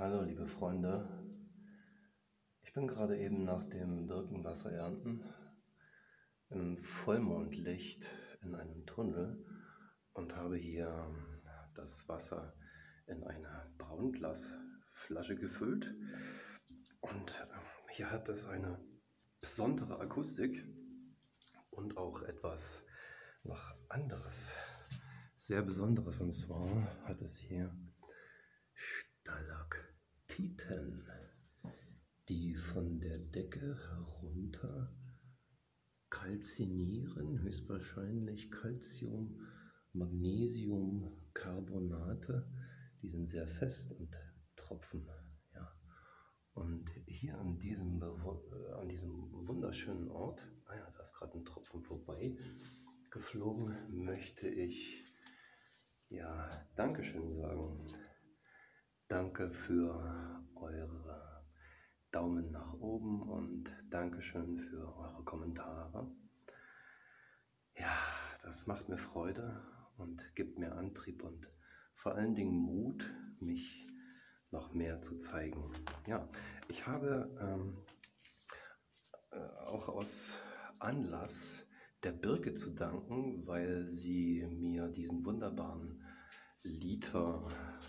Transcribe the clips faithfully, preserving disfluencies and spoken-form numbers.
Hallo liebe Freunde, ich bin gerade eben nach dem Birkenwasser ernten im Vollmondlicht in einem Tunnel und habe hier das Wasser in eine Braunglasflasche gefüllt und hier hat es eine besondere Akustik und auch etwas noch anderes, sehr Besonderes, und zwar hat es hier Stalaktiten, die von der Decke herunter kalzinieren, höchstwahrscheinlich Calcium, Magnesium, Carbonate, die sind sehr fest und tropfen. Ja. Und hier an diesem, an diesem wunderschönen Ort, ah ja, da ist gerade ein Tropfen vorbei geflogen, möchte ich ja Dankeschön sagen. Danke für eure Daumen nach oben und Dankeschön für eure Kommentare. Ja, das macht mir Freude und gibt mir Antrieb und vor allen Dingen Mut, mich noch mehr zu zeigen. Ja, ich habe ähm, auch aus Anlass der Birke zu danken, weil sie mir diesen wunderbaren Liter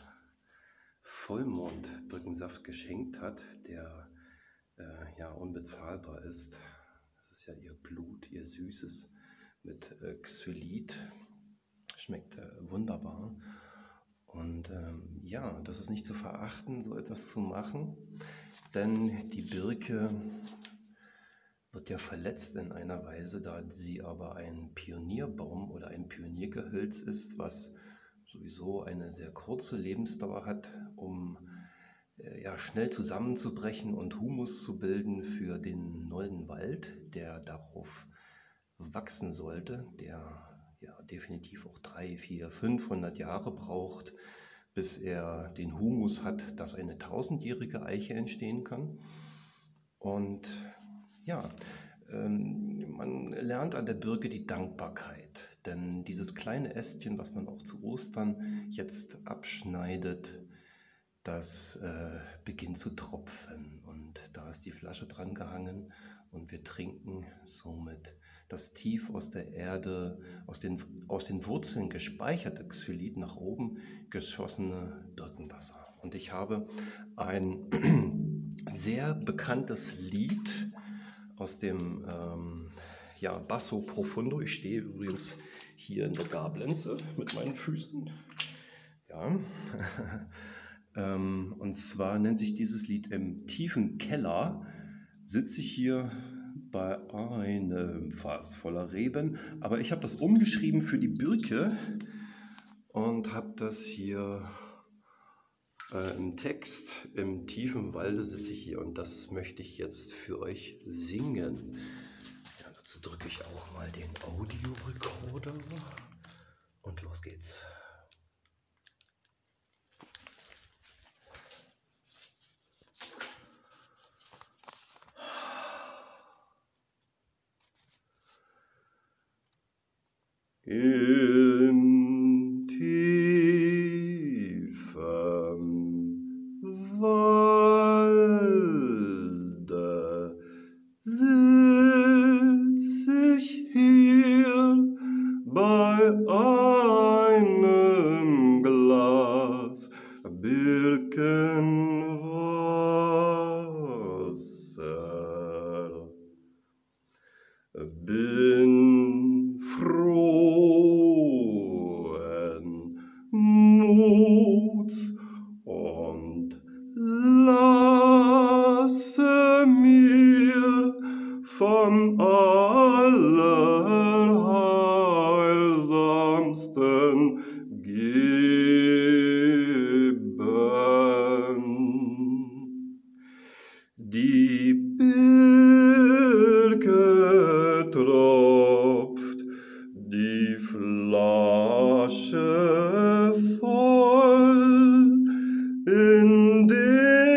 Vollmond-Birkensaft geschenkt hat, der äh, ja unbezahlbar ist. Das ist ja ihr Blut, ihr Süßes mit äh, Xylit. Schmeckt äh, wunderbar. Und ähm, ja, das ist nicht zu verachten, so etwas zu machen, denn die Birke wird ja verletzt in einer Weise, da sie aber ein Pionierbaum oder ein Pioniergehölz ist, was sowieso eine sehr kurze Lebensdauer hat, um äh, ja, schnell zusammenzubrechen und Humus zu bilden für den neuen Wald, der darauf wachsen sollte, der ja definitiv auch drei, vier, fünfhundert Jahre braucht, bis er den Humus hat, dass eine tausendjährige Eiche entstehen kann. Und ja, ähm, man lernt an der Birke die Dankbarkeit, denn dieses kleine Ästchen, was man auch zu Ostern jetzt abschneidet, das äh, beginnt zu tropfen und da ist die Flasche dran gehangen und wir trinken somit das tief aus der Erde, aus den, aus den Wurzeln gespeicherte Xylit nach oben geschossene Birkenwasser. Und ich habe ein sehr bekanntes Lied aus dem ähm, ja, Basso Profundo. Ich stehe übrigens hier in der Gablenze mit meinen Füßen. Ja. ähm, und zwar nennt sich dieses Lied "Im tiefen Keller sitze ich hier bei einem Fass voller Reben", aber ich habe das umgeschrieben für die Birke und habe das hier äh, im Text: "Im tiefen Walde sitze ich hier", und das möchte ich jetzt für euch singen. Ja, dazu drücke ich auch mal den Audiorekorder und los geht's. In tiefem Walde sitz ich hier bei einem Glas Birkenwasser. Bin frohen Muts und lasse mir vom Allerheilsamsten geben. Die Birke tropft die Flasche voll in den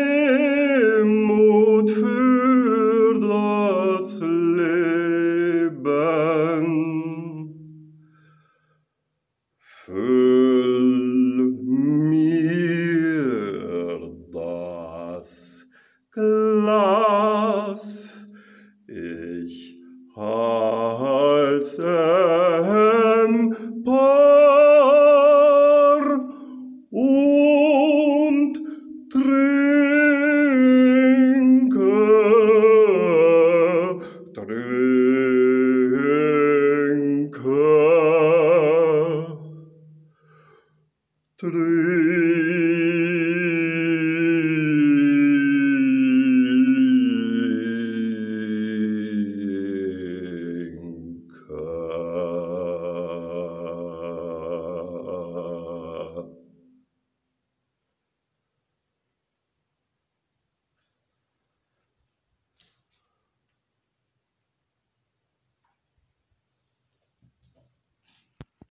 Tschüss.